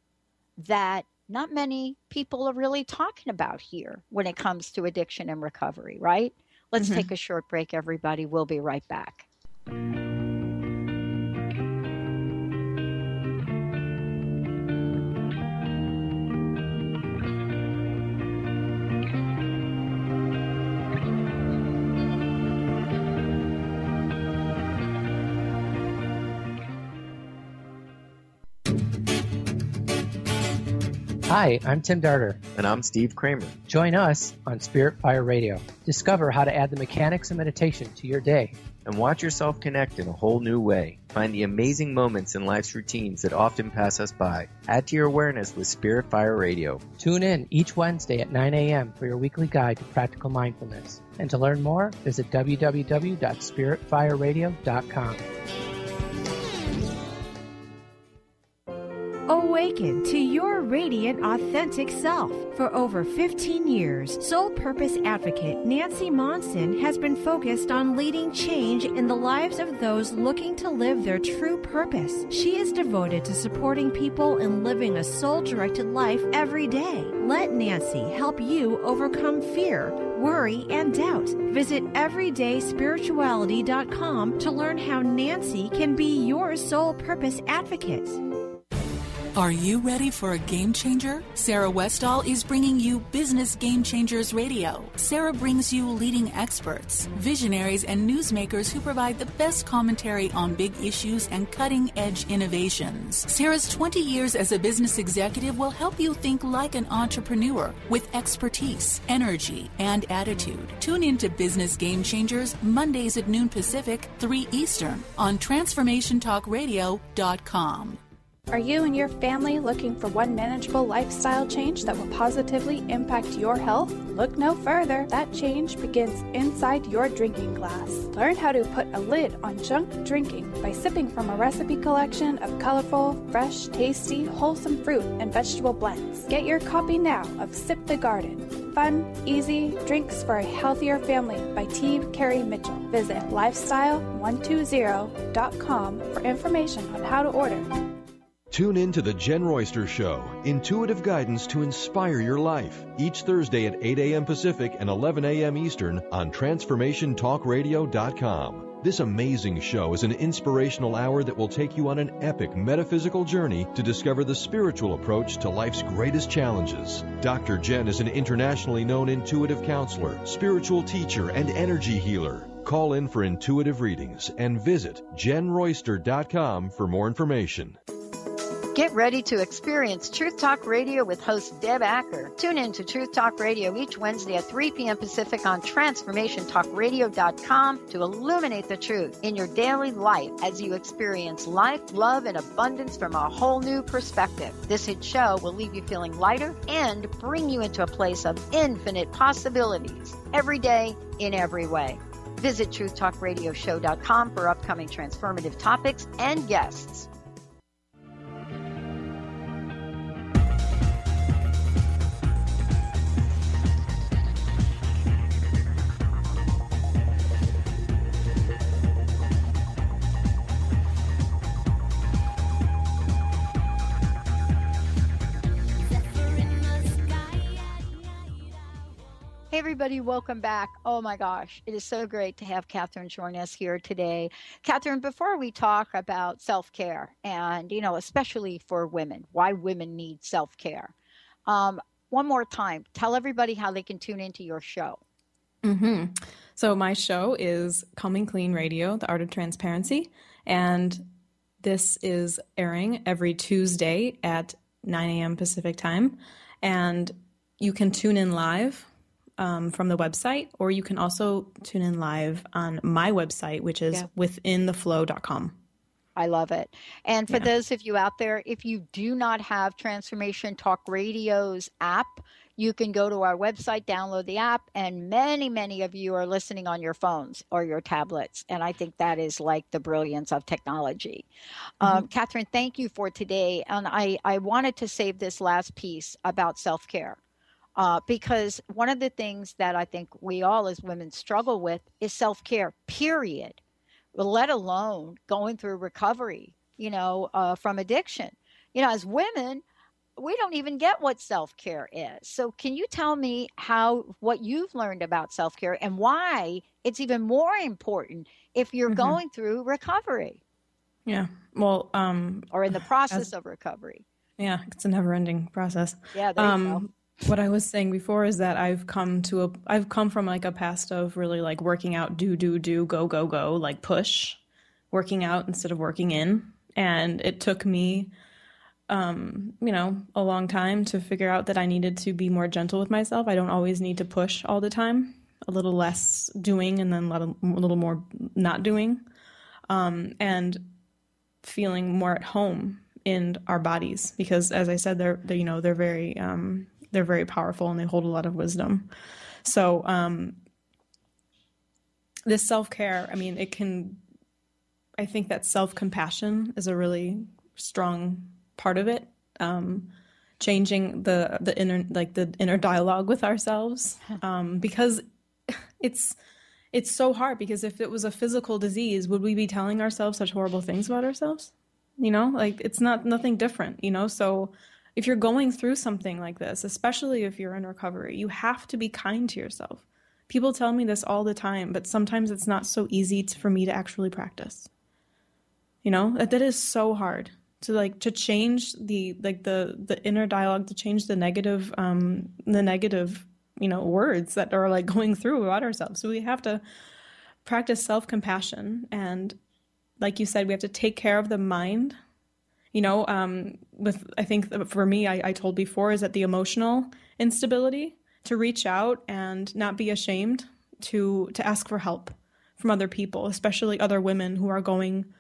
that not many people are really talking about here when it comes to addiction and recovery, right? Let's mm-hmm. take a short break, everybody. We'll be right back. Hi, I'm Tim Darter. And I'm Steve Kramer. Join us on Spirit Fire Radio. Discover how to add the mechanics of meditation to your day. And watch yourself connect in a whole new way. Find the amazing moments in life's routines that often pass us by. Add to your awareness with Spirit Fire Radio. Tune in each Wednesday at nine a.m. for your weekly guide to practical mindfulness. And to learn more, visit w w w dot spirit fire radio dot com. Awaken to your radiant, authentic self. For over fifteen years, Soul Purpose Advocate Nancy Monson has been focused on leading change in the lives of those looking to live their true purpose. She is devoted to supporting people in living a soul-directed life every day. Let Nancy help you overcome fear, worry, and doubt. Visit everyday spirituality dot com to learn how Nancy can be your Soul Purpose Advocate. Are you ready for a game changer? Sarah Westall is bringing you Business Game Changers Radio. Sarah brings you leading experts, visionaries, and newsmakers who provide the best commentary on big issues and cutting-edge innovations. Sarah's twenty years as a business executive will help you think like an entrepreneur with expertise, energy, and attitude. Tune into Business Game Changers Mondays at noon Pacific, three Eastern on transformation talk radio dot com. Are you and your family looking for one manageable lifestyle change that will positively impact your health? Look no further. That change begins inside your drinking glass. Learn how to put a lid on junk drinking by sipping from a recipe collection of colorful, fresh, tasty, wholesome fruit and vegetable blends. Get your copy now of Sip the Garden. Fun, easy drinks for a healthier family by T. Carey Mitchell. Visit lifestyle one two zero dot com for information on how to order. Tune in to The Jen Royster Show, intuitive guidance to inspire your life, each Thursday at eight a.m. Pacific and eleven a.m. Eastern on transformation talk radio dot com. This amazing show is an inspirational hour that will take you on an epic metaphysical journey to discover the spiritual approach to life's greatest challenges. Doctor Jen is an internationally known intuitive counselor, spiritual teacher, and energy healer. Call in for intuitive readings and visit jen royster dot com for more information. Get ready to experience Truth Talk Radio with host Deb Acker. Tune in to Truth Talk Radio each Wednesday at three p.m. Pacific on transformation talk radio dot com to illuminate the truth in your daily life as you experience life, love, and abundance from a whole new perspective. This hit show will leave you feeling lighter and bring you into a place of infinite possibilities every day in every way. Visit truth talk radio show dot com for upcoming transformative topics and guests. Hey everybody, welcome back. Oh my gosh, it is so great to have Catherine join us here today. Catherine, before we talk about self-care and, you know, especially for women, why women need self-care, um, one more time, tell everybody how they can tune into your show. Mm-hmm. So my show is Coming Clean Radio, The Art of Transparency, and this is airing every Tuesday at nine a.m. Pacific time, and you can tune in live Um, from the website, or you can also tune in live on my website, which is yeah. within the flow dot com. I love it. And for yeah. those of you out there, if you do not have Transformation Talk Radio's app, you can go to our website, download the app, and many, many of you are listening on your phones or your tablets. And I think that is like the brilliance of technology. Mm-hmm. Um, Catherine, thank you for today. And I, I wanted to save this last piece about self-care. Uh, because one of the things that I think we all as women struggle with is self-care, period, let alone going through recovery, you know, uh, from addiction. You know, as women, we don't even get what self-care is. So can you tell me how, what you've learned about self-care and why it's even more important if you're mm-hmm. going through recovery? Yeah. Well, um, or in the process as, of recovery. Yeah. It's a never ending process. Yeah. There you um, go. What I was saying before is that I've come to a, I've come from like a past of really like working out, do, do, do, go, go, go, like push, working out instead of working in. And it took me, um, you know, a long time to figure out that I needed to be more gentle with myself. I don't always need to push all the time, a little less doing and then a little, a little more not doing, um, and feeling more at home in our bodies, because as I said, they're, they're you know, they're very, um, they're very powerful and they hold a lot of wisdom. So, um, this self-care, I mean, it can, I think that self-compassion is a really strong part of it. Um, changing the, the inner, like the inner dialogue with ourselves. Um, because it's, it's so hard, because if it was a physical disease, would we be telling ourselves such horrible things about ourselves? You know, like it's not nothing different, you know? So if you're going through something like this, especially if you're in recovery, you have to be kind to yourself. People tell me this all the time, but sometimes it's not so easy to, for me to actually practice. You know, that, that is so hard to like, to change the, like the, the inner dialogue, to change the negative, um, the negative, you know, words that are like going through about ourselves. So we have to practice self-compassion. And like you said, we have to take care of the mind. You know, um, with, I think for me, I, I told before is that the emotional instability, to reach out and not be ashamed to, to ask for help from other people, especially other women who are going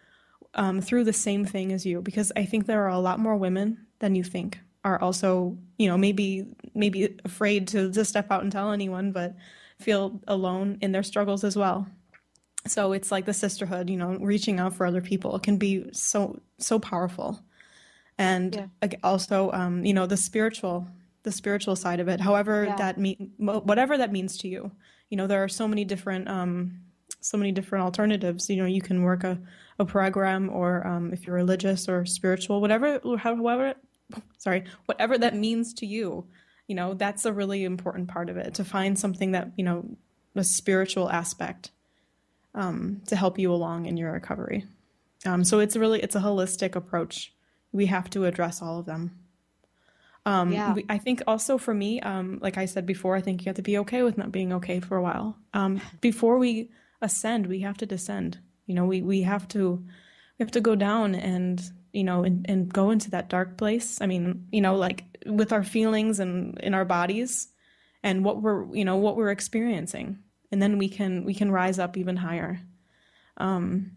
um, through the same thing as you, because I think there are a lot more women than you think are also, you know, maybe maybe afraid to, to step out and tell anyone, but feel alone in their struggles as well. So it's like the sisterhood, you know, reaching out for other people. It can be so, so powerful. And yeah. also, um, you know, the spiritual, the spiritual side of it, however yeah. that mean, whatever that means to you. You know, there are so many different, um, so many different alternatives. You know, you can work a, a program, or um, if you're religious or spiritual, whatever, however, sorry, whatever that means to you. You know, that's a really important part of it, to find something that, you know, a spiritual aspect um, to help you along in your recovery. Um, so it's really, it's a holistic approach. We have to address all of them. Um, yeah. I think also for me, um, like I said before, I think you have to be okay with not being okay for a while. Um, before we ascend, we have to descend. You know, we, we have to, we have to go down and, you know, and, and go into that dark place. I mean, you know, like with our feelings and in our bodies and what we're, you know, what we're experiencing. And then we can, we can rise up even higher. Um,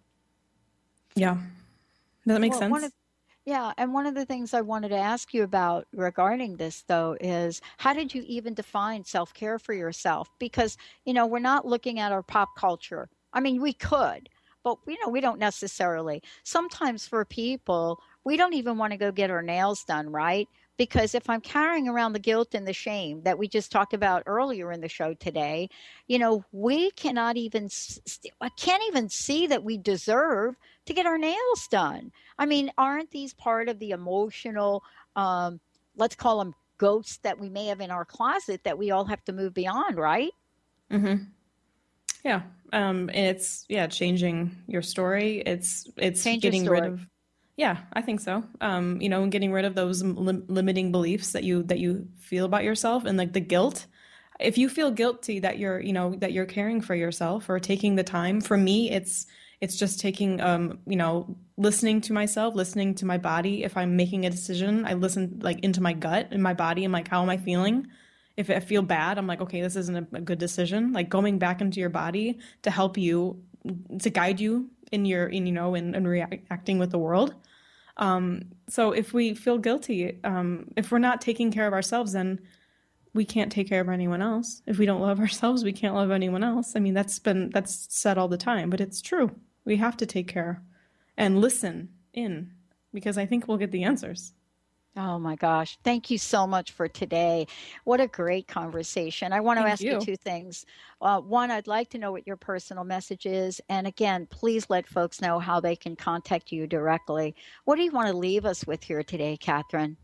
yeah. Does that make well, sense? One of, yeah. And one of the things I wanted to ask you about regarding this, though, is how did you even define self-care for yourself? Because, you know, we're not looking at our pop culture. I mean, we could, but, you know, we don't necessarily. Sometimes for people, we don't even want to go get our nails done, right? Because if I'm carrying around the guilt and the shame that we just talked about earlier in the show today, you know, we cannot even, I can't even see that we deserve to get our nails done. I mean, aren't these part of the emotional, um, let's call them ghosts that we may have in our closet that we all have to move beyond, right? Mm-hmm. Yeah. Um, it's, yeah, changing your story. It's, it's Change getting rid of, yeah, I think so. Um, you know, and getting rid of those lim- limiting beliefs that you, that you feel about yourself, and like the guilt. If you feel guilty that you're, you know, that you're caring for yourself or taking the time, for me, it's, it's just taking, um, you know, listening to myself, listening to my body. If I'm making a decision, I listen like into my gut and my body. I'm like, how am I feeling? If I feel bad, I'm like, okay, this isn't a, a good decision. Like going back into your body to help you, to guide you in your, in, you know, in, in reacting with the world. Um, so if we feel guilty, um, if we're not taking care of ourselves, then we can't take care of anyone else. If we don't love ourselves, we can't love anyone else. I mean, that's been, that's said all the time, but it's true. We have to take care and listen in, because I think we'll get the answers. Oh my gosh. Thank you so much for today. What a great conversation. I want to Thank ask you. you two things. Uh, one, I'd like to know what your personal message is. And again, please let folks know how they can contact you directly. What do you want to leave us with here today, Catherine?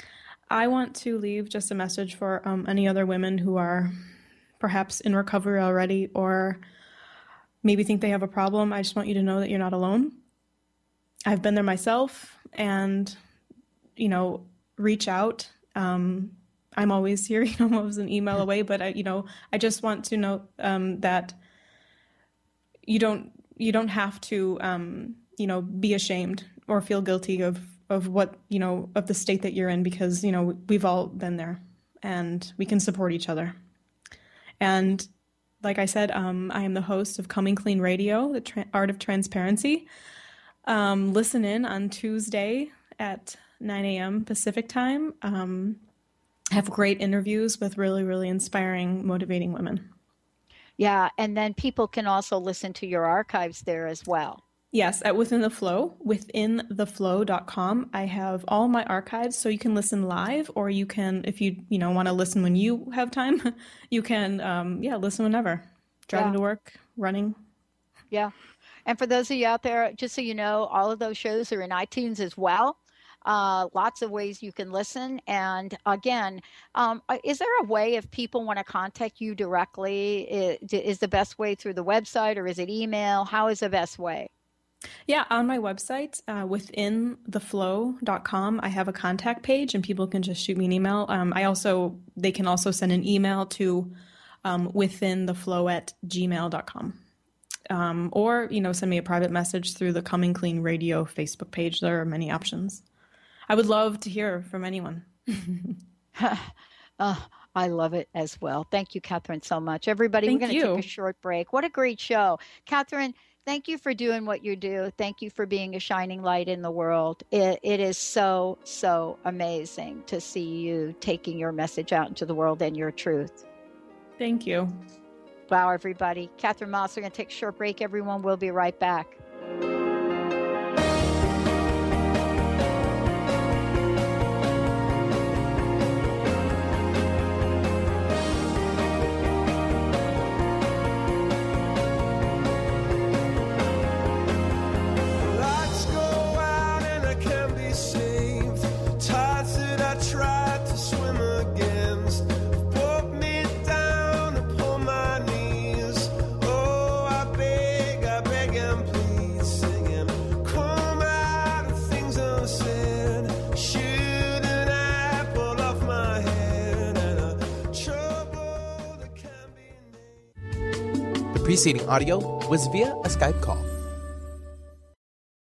I want to leave just a message for um, any other women who are perhaps in recovery already, or maybe think they have a problem. I just want you to know that you're not alone. I've been there myself, and you know, reach out. Um, I'm always here, you know, I'm always an email away, but I, you know, I just want to know um, that you don't, you don't have to, um, you know, be ashamed or feel guilty of, of what, you know, of the state that you're in, because, you know, we've all been there and we can support each other. And like I said, um, I am the host of Coming Clean Radio, the Tra- Art of Transparency. Um, listen in on Tuesday at nine a.m. Pacific time. Um, have great interviews with really, really inspiring, motivating women. Yeah, and then people can also listen to your archives there as well. Yes, at Within the Flow, within the flow dot com. I have all my archives, so you can listen live, or you can, if you you know want to listen when you have time, you can um, yeah listen whenever, driving Yeah. to work, running. Yeah. And for those of you out there, just so you know, all of those shows are in iTunes as well. Uh, lots of ways you can listen. And again, um, is there a way if people want to contact you directly, is, is the best way through the website, or is it email? How is the best way? Yeah, on my website, uh, within the flow dot com, I have a contact page, and people can just shoot me an email. Um, I also, they can also send an email to um, withintheflow at gmail dot com. Um, or, you know, send me a private message through the Coming Clean Radio Facebook page. There are many options. I would love to hear from anyone. uh, I love it as well. Thank you, Catherine, so much. Everybody, Thank we're going to you. take a short break. What a great show. Catherine, Thank you for doing what you do. Thank you for being a shining light in the world. It, it is so, so amazing to see you taking your message out into the world and your truth. Thank you. Wow, everybody. Catherine Moss, we're going to take a short break. Everyone, we'll be right back. Preceding audio was via a Skype call.